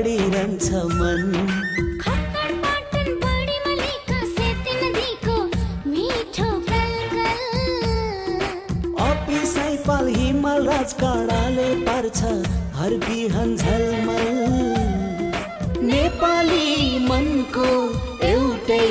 बढिरहन्छ मन पाल हिमाल राजकाडाले पार्छ हर बिहान झलमल नेपाली मनको एउटै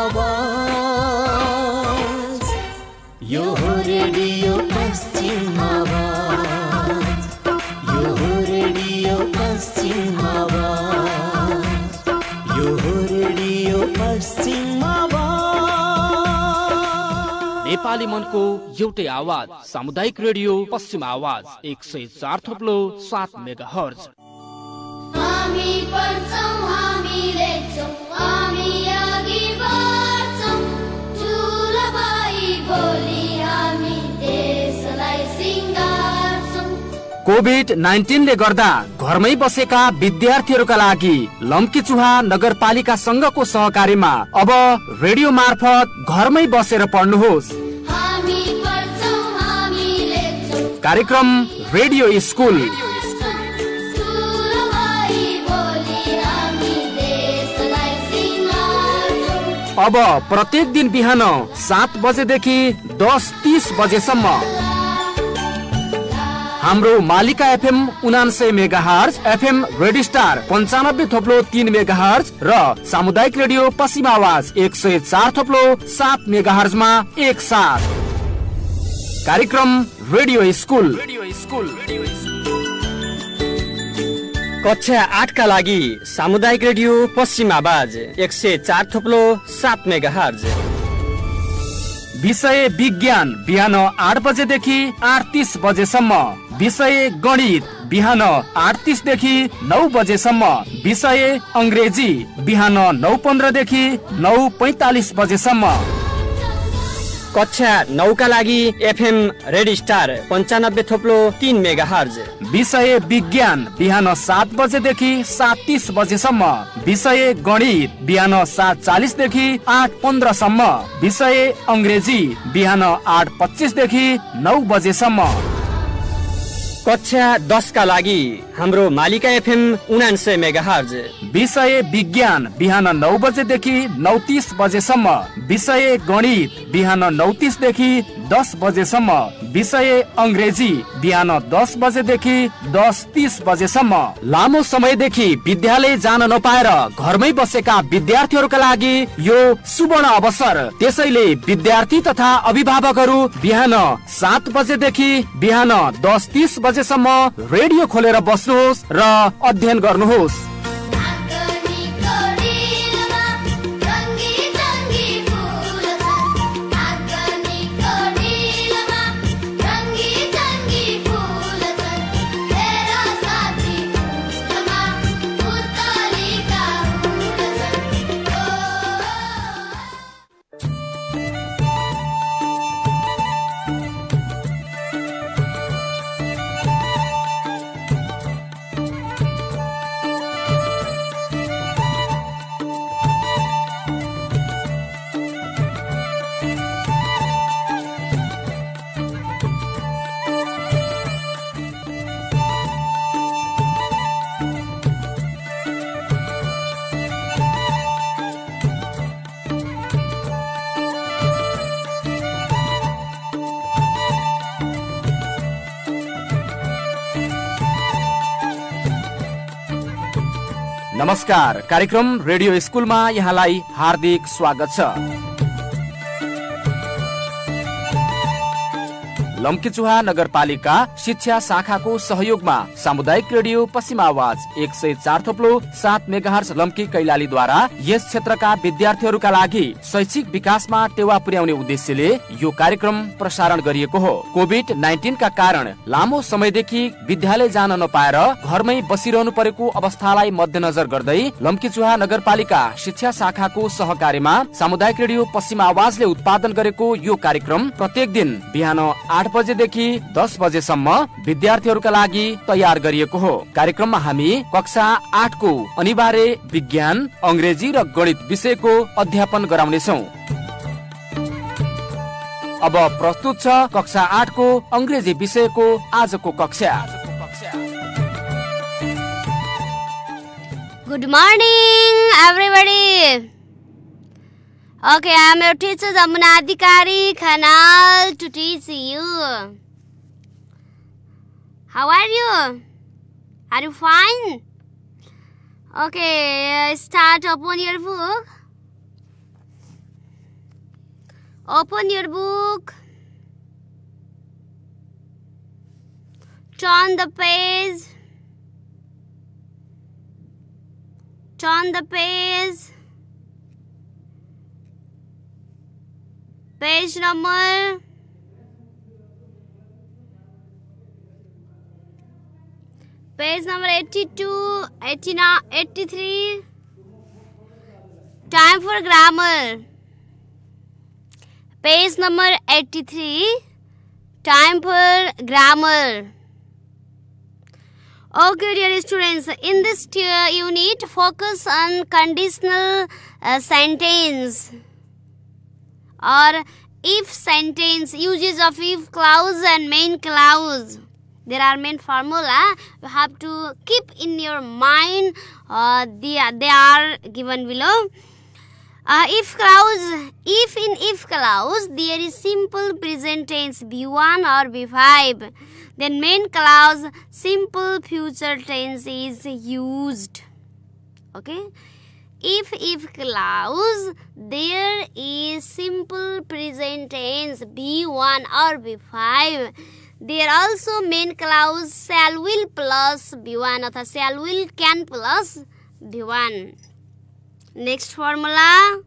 आवाज यो हो रेडियो पश्चिम आवाज यो हो रेडियो पश्चिम आवाज यो हो रेडियो पश्चिम आवाज नेपाली मनको एउटै आवाज सामुदायिक रेडियो पश्चिम आवाज 104.7 मेगाहर्ज। हामी पढ्छौं हामी लेख्छौं हामी अघि बढ्छौं ठुलो भाइ बोली हामी देशलाई सिंगार्छौं। कोभिड-19 ले गर्दा घरमै बसेका विद्यार्थीहरूका लागि लम्कीचुहा नगरपालिका संघको सहकार्यमा अब रेडियो मार्फत घरमै बसेर पढ्नुहोस्। कार्यक्रम रेडियो स्कुल अब प्रत्येक दिन बिहान 7 बजेदेखि 10:30 बजेसम्म हाम्रो Malika FM 99 megahertz, FM red star 95.3 megahertz र सामुदायिक रेडियो पश्चिम आवाज 104.7 मेगाहर्जमा एक साथ कार्यक्रम रेडियो स्कुल। कक्षा 8 का लागि सामुदायिक रेडियो पश्चिम आवाज 104.7 मेगाहर्ज। विषय विज्ञान बिहान 8 बजेदेखि 8:30 बजेसम्म, विषय गणित बिहान 8:30 देखि 9 बजेसम्म, विषय अंग्रेजी बिहान 9:15 देखि 9:45 बजेसम्म। कक्षा 9 का लागि एफएम रेड स्टार 95.3 मेगाहर्ज। विषय विज्ञान बिहान 7 बजेदेखि 7:30 बजेसम्म, विषय गणित बिहान 7:40 देखि 8:15 सम्म, विषय अंग्रेजी बिहान 8:25 देखि 9 बजेसम्म। कक्षा 10 का लागि हाम्रो मालिका एफएम 99 मेगाहर्ज। विषय विज्ञान बिहान 9 बजेदेखि 9:30 बजेसम्म, विषय गणित बिहान 9:30 देखि 10 बजेसम्म, विषय अंग्रेजी बिहान 10 बजेदेखि 10:30 बजेसम्म। लामो समयदेखि विद्यालय जान नपाएर घरमै बसेका विद्यार्थीहरूका लागि यो सुवर्ण अवसर। त्यसैले विद्यार्थी तथा अभिभावकहरू बिहान 7 बजेदेखि बिहान 10:30 बजेसम्म रेडियो खोलेर बस्नुहोस् र अध्ययन गर्नुहोस्। नमस्कार, कार्यक्रम रेडियो स्कुलमा यहाँलाई हार्दिक स्वागत छ। लम्कीचुहा नगरपालिका शिक्षा शाखाको सहयोगमा सामुदायिक रेडियो पश्चिम आवाज 104.7 मेगाहर्ज लम्की कैलालीद्वारा यस क्षेत्रका विद्यार्थीहरूका लागि शैक्षिक विकासमा टेवा पुर्याउने उद्देश्यले यो कार्यक्रम प्रसारण गरिएको हो। कोभिड-19 का कारण लामो समयदेखि विद्यालय जान नपाएर घरमै बसिरहनु परेको अवस्थालाई मध्यनजर गर्दै लम्कीचुहा नगरपालिका शिक्षा शाखाको सहकार्यमा सामुदायिक रेडियो पश्चिम आवाजले उत्पादन गरेको यो कार्यक्रम प्रत्येक दिन बिहान 8 बजेदेखि 10 बजेसम्म विद्यार्थीहरूका लागि तयार गरिएको हो। कार्यक्रममा हामी कक्षा 8 को अनिवार्य विज्ञान, अंग्रेजी र गणित विषयको अध्यापन गराउनेछौँ। अब प्रस्तुत छ कक्षा 8 को अंग्रेजी विषयको आजको कक्षा। Good morning, everybody. Okay, I am your teacher Jamuna Adhikari Khanal to teach you. How are you? Are you fine? Okay, start. Open your book. Open your book. Turn the page. Turn the page. Page number. Page number 82, 89, 83. Time for grammar. Page number 83. Time for grammar. Okay, dear students, in this unit, focus on conditional sentence or if sentence, uses of if clause and main clause. There are main formula. You have to keep in your mind. They are given below. If clause, if clause, there is simple present tense B1 or B5. Then main clause, simple future tense is used. Okay. If clause, there is simple present tense B1 or B5. There also main clause shall will plus B1 or shall will can plus B1. Next formula.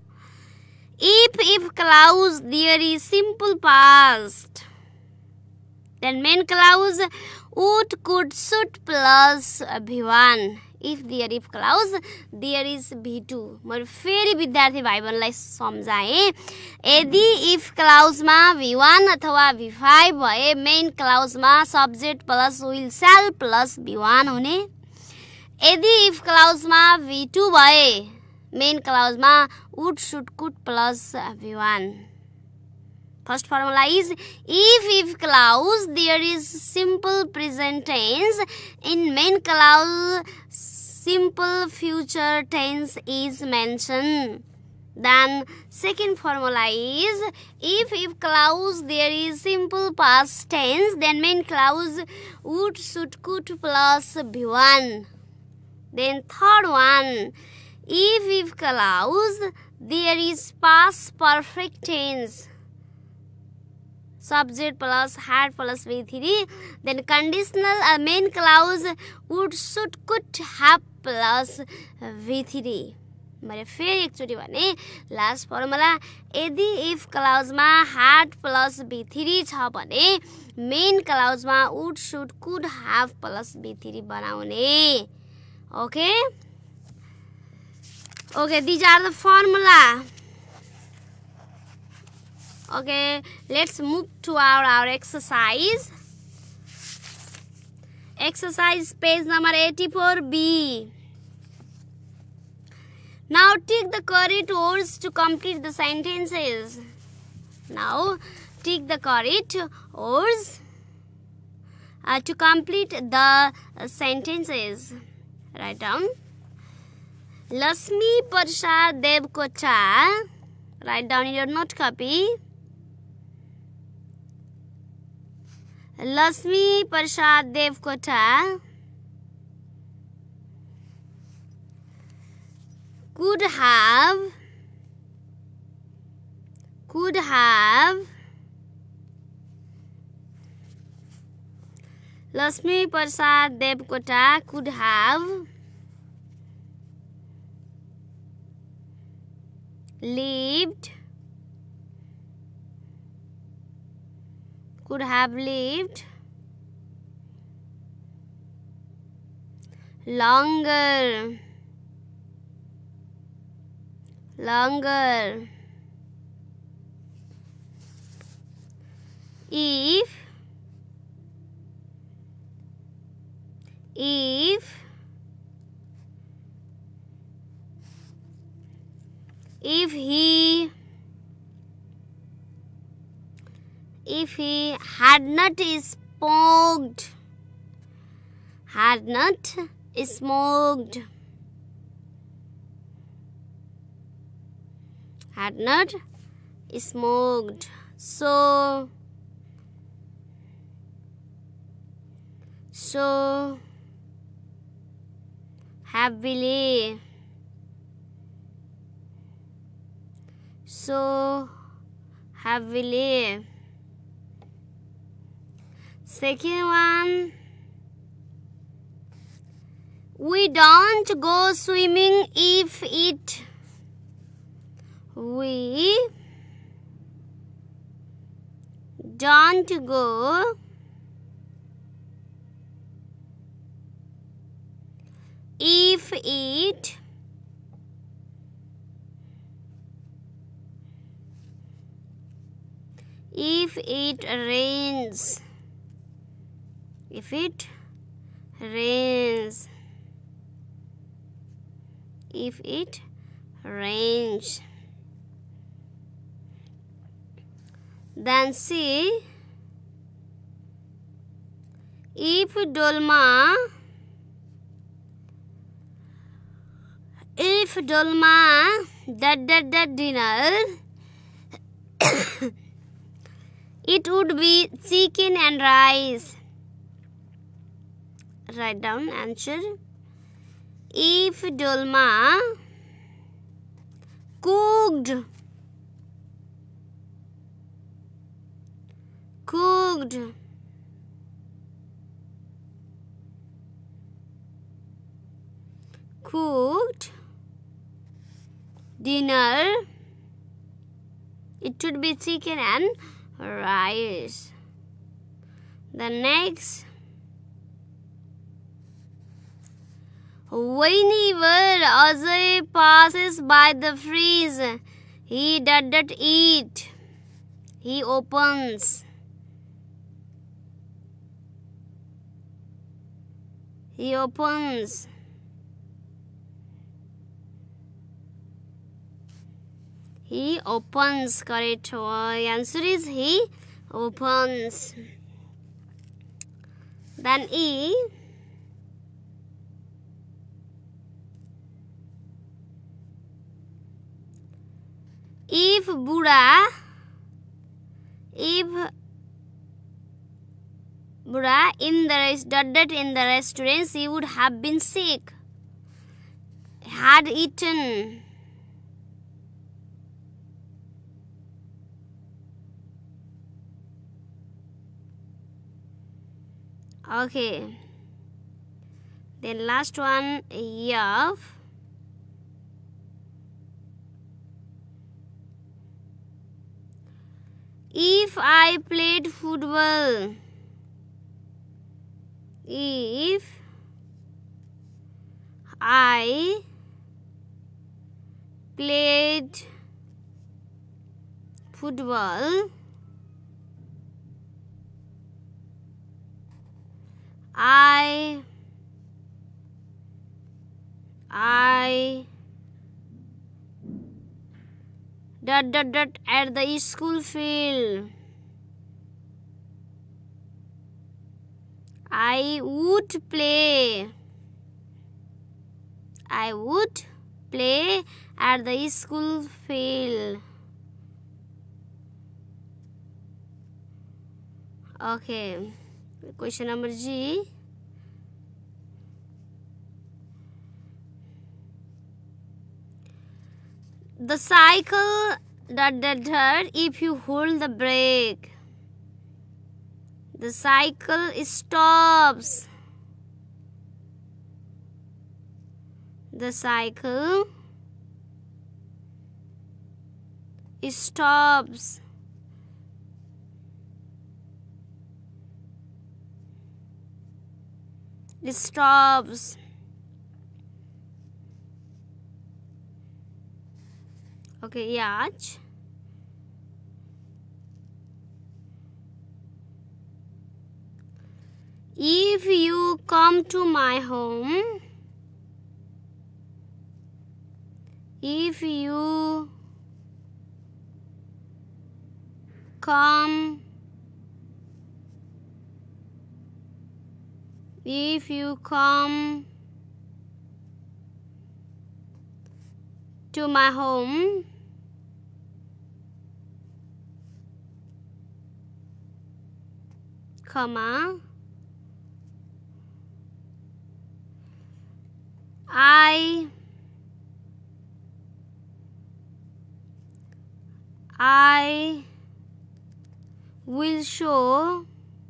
If clause, there is simple past. Then main clause would, could, should plus B1. If clause, there is B2. मैले फेरि विद्यार्थी भाइ बहनलाई सम्झाएँ. यदि if clause मा V1 अथवा V5 भए main clause मा subject plus will shall plus B1 हुने. यदि if clause मा V2 भए main clause मा would, should, could plus V1. First formula is if clause, there is simple present tense. In main clause, simple future tense is mentioned. Then second formula is if clause, there is simple past tense. Then main clause would, should, could plus B1. Then third one, if clause, there is past perfect tense. Subject plus had plus V3. Then conditional main clause would, should, could, have plus V3. मैले फेरि एकचोटि भने last formula. यदि if clause मा had plus V3 छ भने main clause मा would, should, could, have plus V3 बनाउने. Okay? Okay, these are the formula. Okay, let's move to our exercise. Exercise page number 84B. Now tick the correct words to complete the sentences. Now tick the correct words to complete the sentences. Write down. Lasmi Prasad Devkota. Write down in your note copy. Lasmi Prasad Devkota could have Lasmi Prasad Devkota could have lived longer if he had not smoked had not smoked. So happily. So happily. Second one, we don't go swimming if it. We don't go if it rains. If it rains. If it rains. Then C, if dolma dinner, it would be chicken and rice. Write down answer. If dolma cooked dinner, it should be chicken and rice. The next, whenever Ajay passes by the fridge, he does not eat. He opens. He opens. He opens. Correct answer is he opens. Then E, if Buddha in the restaurant, he would have been sick. Had eaten. Okay. Then last one, F. If I played football. If I played football, I at the school field. I would play at the school field. Okay. Question number G. The cycle if you hold the brake. The cycle stops. The cycle stops. It stops. Okay, Yaj. If you come to my home, if you come to my home, comma, I will show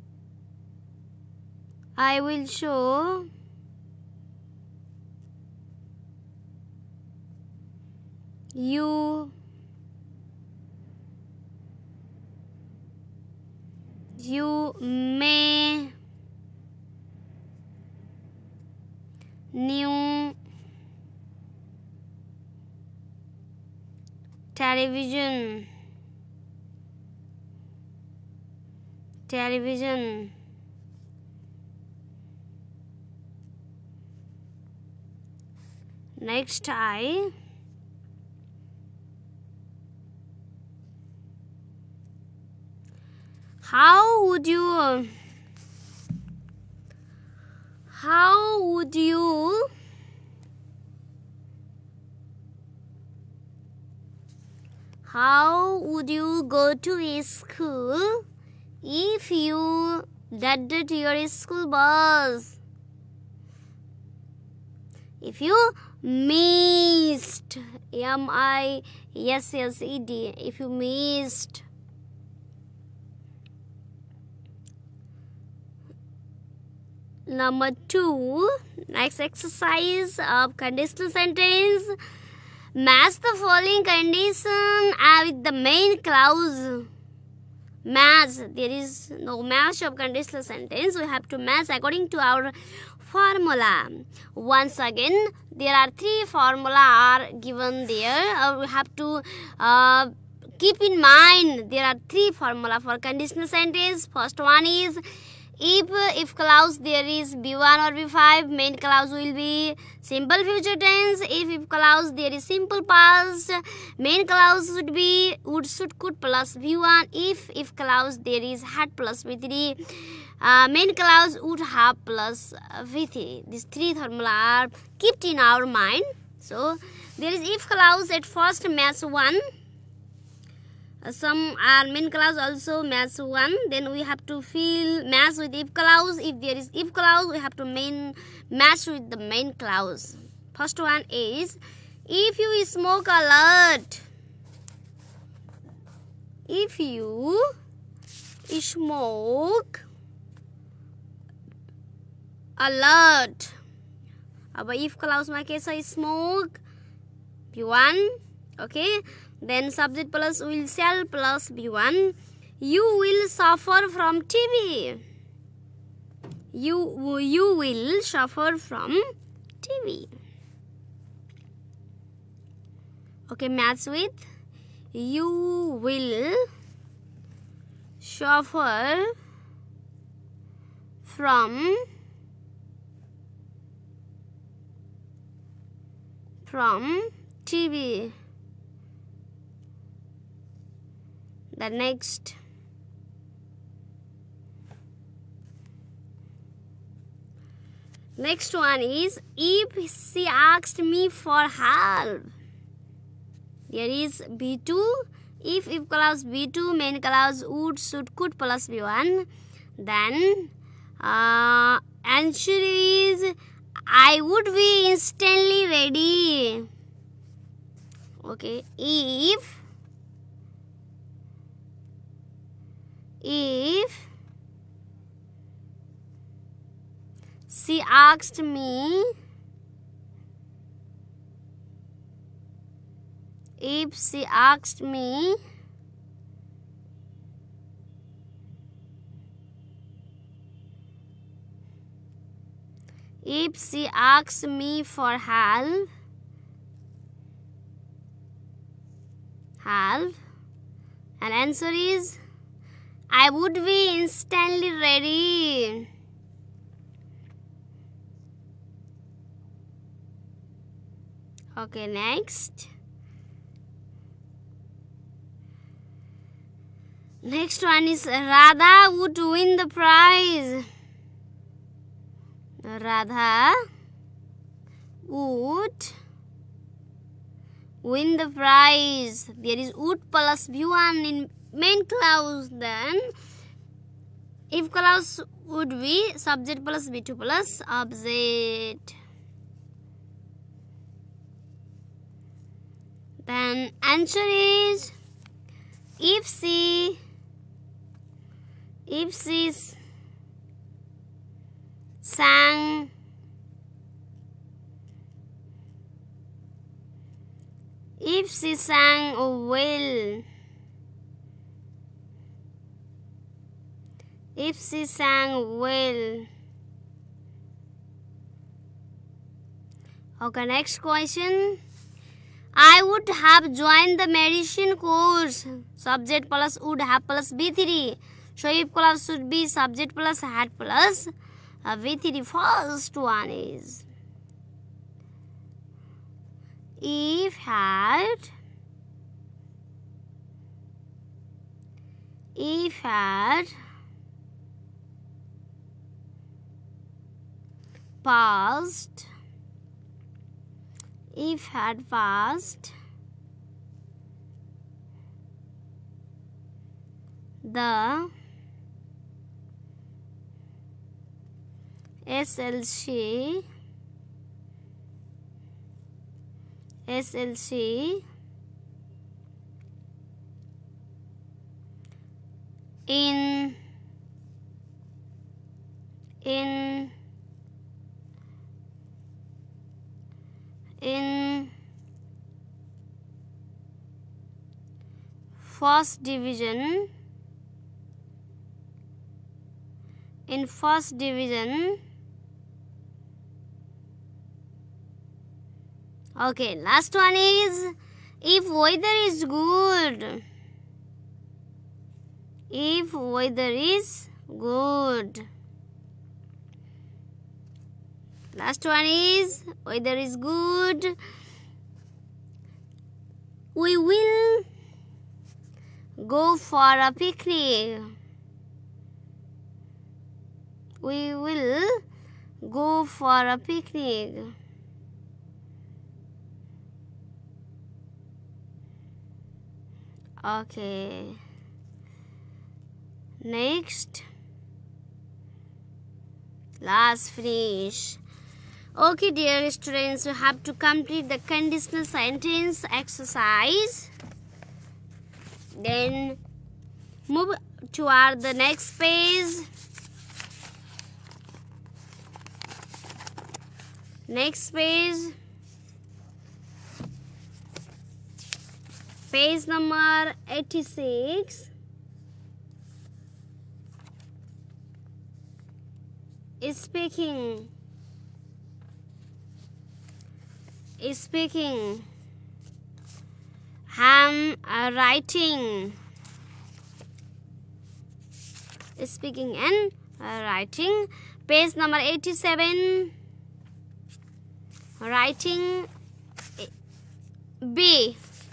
you may new television next how would you go to a school if you did your school bus? If you missed, MISSED, if you missed. Number 2, next exercise of conditional sentence. Match the following condition with the main clause. Match. There is no match of conditional sentence. We have to match according to our formula. Once again, there are 3 formula are given there. We have to keep in mind there are 3 formula for conditional sentence. First one is if clause there is B1 or B5, main clause will be simple future tense. If clause there is simple past, main clause should be would, should, could plus B1. If clause there is had plus B3, main clause would have plus V3. These 3 formula are kept in our mind. So there is if clause at first match 1. Some are main clause also match 1. Then we have to fill match with if clause. If there is if clause, we have to match with the main clause. First one is if you smoke a lot. If you smoke a lot. अब if clause में कैसा smoke B1. Okay. Then subject plus will shall plus B1. You will suffer from TB. You will suffer from TB. Okay, match with you will suffer from TB. The next one is if she asked me for help. There is B2. If clause B2, main clause would, should, could plus B1. Then answer is I would be instantly ready. Okay, if she asked me, if she asked me for help, and answer is I would be instantly ready. Okay, next one is Radha would win the prize. Radha would win the prize. There is would plus B1 in main clause. Then If clause would be subject plus be2 plus object. Then answer is if she sang well. If she sang well. Okay, next question. I would have joined the medicine course. Subject plus would have plus B3. So if clause should be subject plus had plus V3. First one is if had passed, the SLC in first division, okay, last one is if weather is good. If weather is good. Last one is weather is good. We will go for a picnic. We will go for a picnic. Okay. Next. Last finish. Okay, dear students, you have to complete the conditional sentence exercise. Then move toward the next page. Next page. Page number 86. Speaking. Writing. Speaking and writing. Page number 87. Writing B.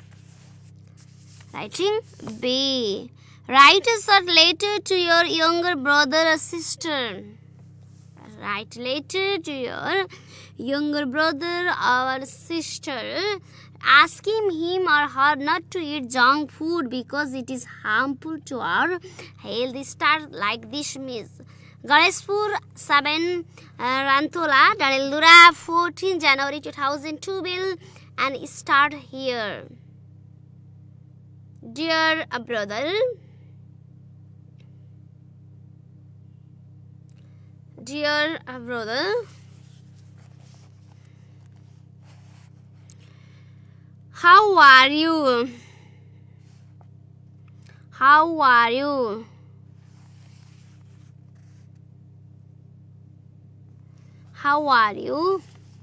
Writing B. Write a short letter to your younger brother or sister. Write letter to your younger brother or sister, asking him or her not to eat junk food because it is harmful to our health. Start like this, Miss. Ganeshpur 7, Rantola, Darildura 14 January 2012, and start here. Dear brother, how are you? How are you? How are you?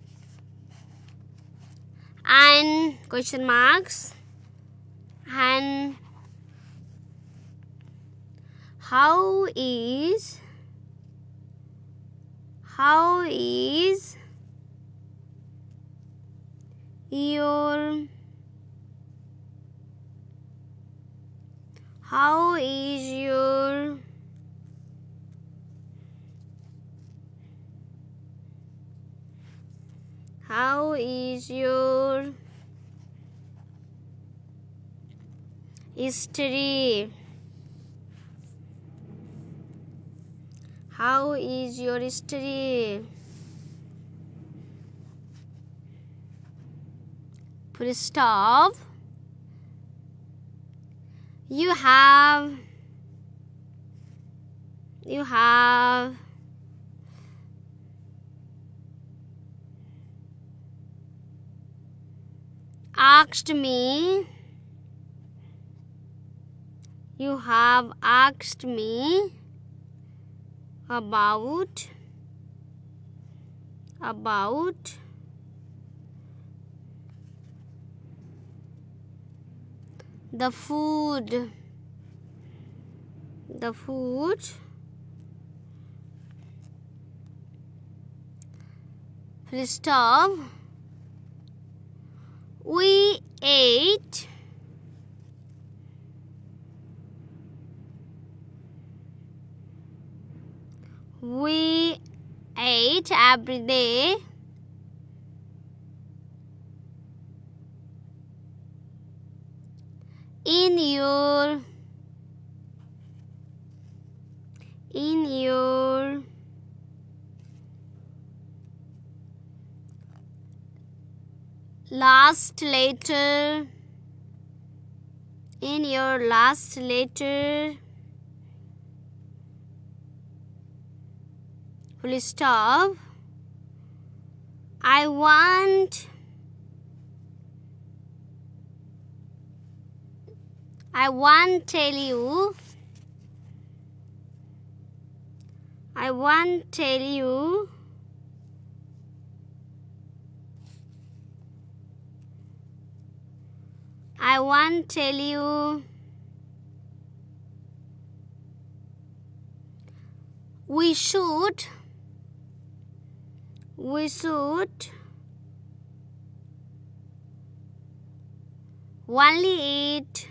And question marks. And how is your study? How is your study? Full stop. You have asked me. You have asked me about the food. Full stop. We ate every day in your last letter. Full stop. I want tell you we should only eat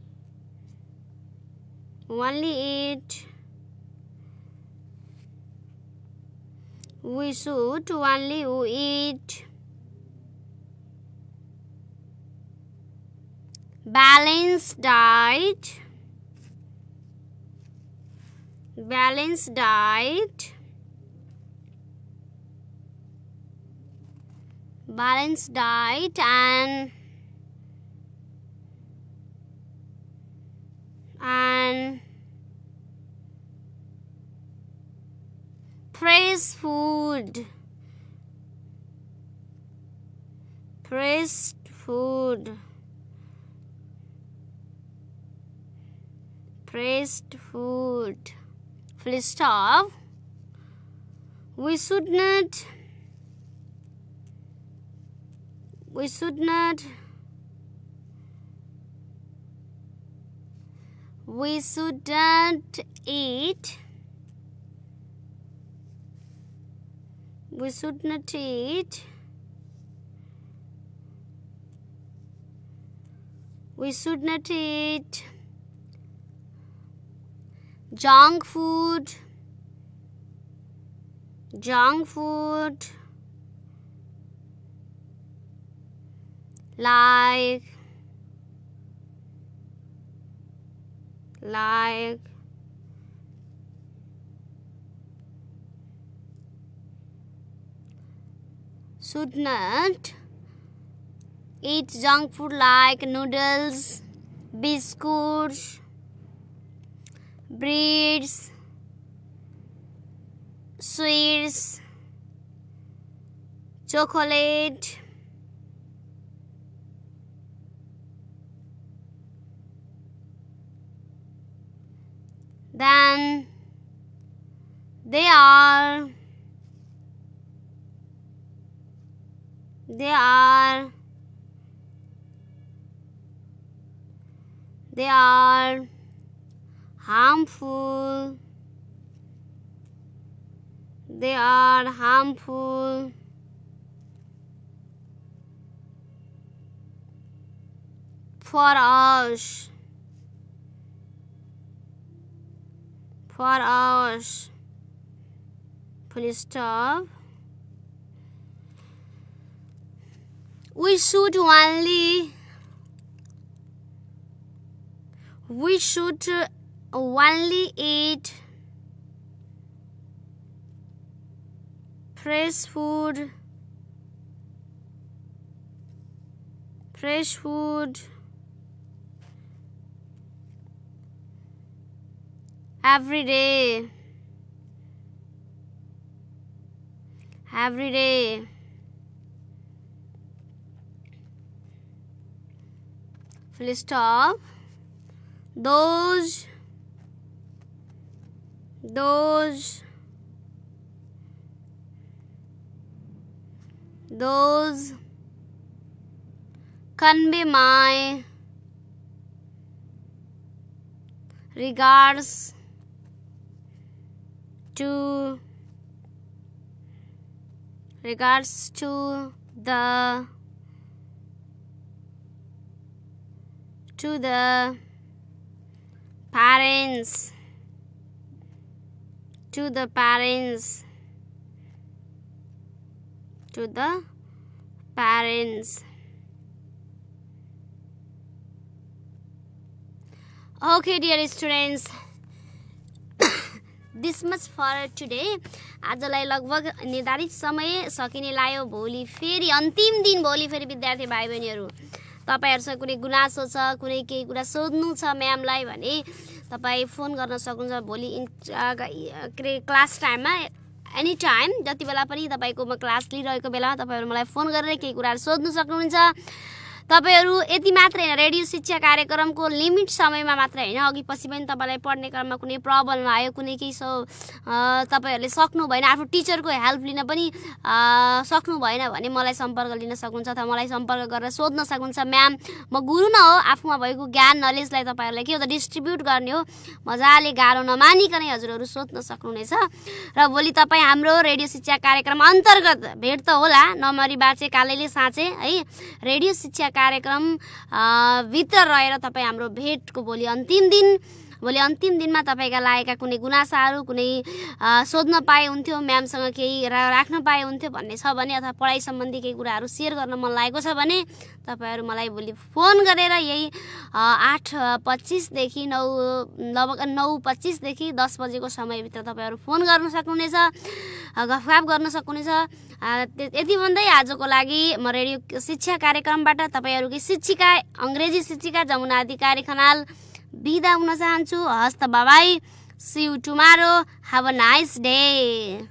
we should only eat balanced diet. And fresh food. Full stop. We should not eat junk food like should not eat junk food like noodles, biscuits, breads, sweets, chocolate, then they are harmful. For us. Full stop. We should only eat fresh food every day full stop. Those convey my regards to the parents. Okay, dear students, this much for today. आजलाई लगभग निर्धारित समय सकिने लाग्यो। भोलि फेरि अन्तिम दिन, भोलि फेरि विद्यार्थी भाइ बहिनीहरू तपाईहरुसँग कुनै गुनासो छ, कुनै केही कुरा सोध्नु छ म्यामलाई भने तपाई फोन गर्न सक्नुहुन्छ। भोलि क्लास टाइममा एनी टाइम जति बेला पनि तपाईकोमा क्लास लिइरहेको बेलामा तपाईहरु मलाई फोन गरेर केही कुराहरु सोध्न सक्नुहुन्छ। तपाईहरु यति मात्र हैन, रेडियो शिक्षा कार्यक्रमको लिमिट समयमा मात्र हैन, अघि पछि पनि तपाईलाई पढ्ने क्रममा कुनै प्रब्लम आयो, कुनै केही तपाईहरुले सक्नु भएन, आफ्नो टिचरको हेल्प लिन पनि सक्नु भएन भने मलाई सम्पर्क लिन सक्नुहुन्छ अथवा मलाई सम्पर्क गरेर सोध्न सक्नुहुन्छ। म्याम, म गुरु न हो, आफूमा भएको ज्ञान नलेजलाई तपाईहरुलाई के हो त डिस्ट्रिब्युट गर्ने हो, मजाले गाह्रो नमानिकनै हजुरहरु सोध्न सक्नुहुनेछ। र भोलि तपाई हाम्रो रेडियो शिक्षा कार्यक्रम अन्तर्गत भेट त होला, नमरी बाचे कालेले साँचे है। रेडियो शिक्षा कार्यक्रम भित्र रहेर तपाई हाम्रो भेटको भोलि अन्तिम दिनमा तपाईका लागेका कुनै गुनासाहरू, कुनै सोध्न पाए हुन्थ्यो, म्यामसँग केही राख्न पाए हुन्थ्यो भन्ने छ भने अथवा पढाइ सम्बन्धी केही कुराहरू शेयर गर्न मन लागेको छ भने तपाईहरु मलाई भोलि फोन गरेर यही 8:25 देखि 9:25 देखि 10 बजेको समयभित्र तपाईहरु फोन गर्न सक्नुहुनेछ, गफगाफ गर्न सक्नुहुनेछ। यति भन्दै आजको लागि म रेडियो शिक्षा कार्यक्रमबाट तपाईहरुकी शिक्षिका, अंग्रेजी शिक्षिका जमुना अधिकारी खनाल बिदा हुन चाहन्छु। हस्त बाबाई, see you tomorrow, have a nice day.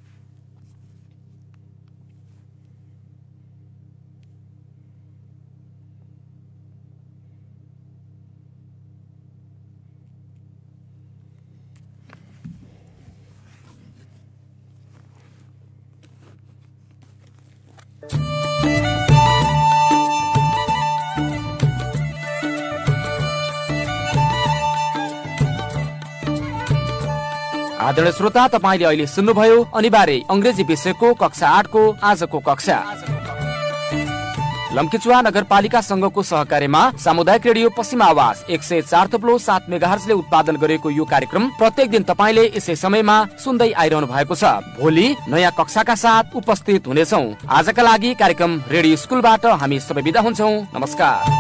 आदरणीय श्रोता, तपाईले अहिले सुन्नुभयो अनिवार्य अंग्रेजी विषयको कक्षा 8 को आजको कक्षा। लम्कीचुवा नगरपालिका संघको सहकार्यमा सामुदायिक रेडियो पश्चिम आवाज 104.7 मेगाहर्जले उत्पादन गरेको यो कार्यक्रम प्रत्येक दिन तपाईले यसै समयमा सुन्दै आइरहनु भएको छ। भोलि नयाँ कक्षाका साथ उपस्थित हुनेछौं। आजका लागि कार्यक्रम रेडियो स्कुलबाट हामी सबै बिदा हुन्छौं। नमस्कार।